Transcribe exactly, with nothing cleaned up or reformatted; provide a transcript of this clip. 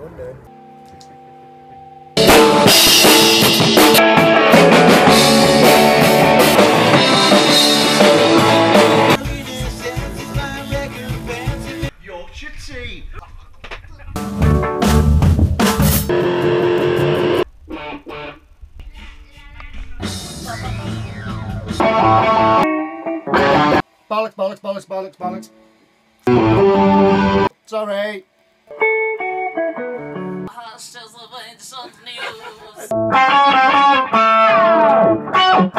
London. Yorkshire tea. Bollocks, bollocks, bollocks, bollocks, bollocks. Sorry. News.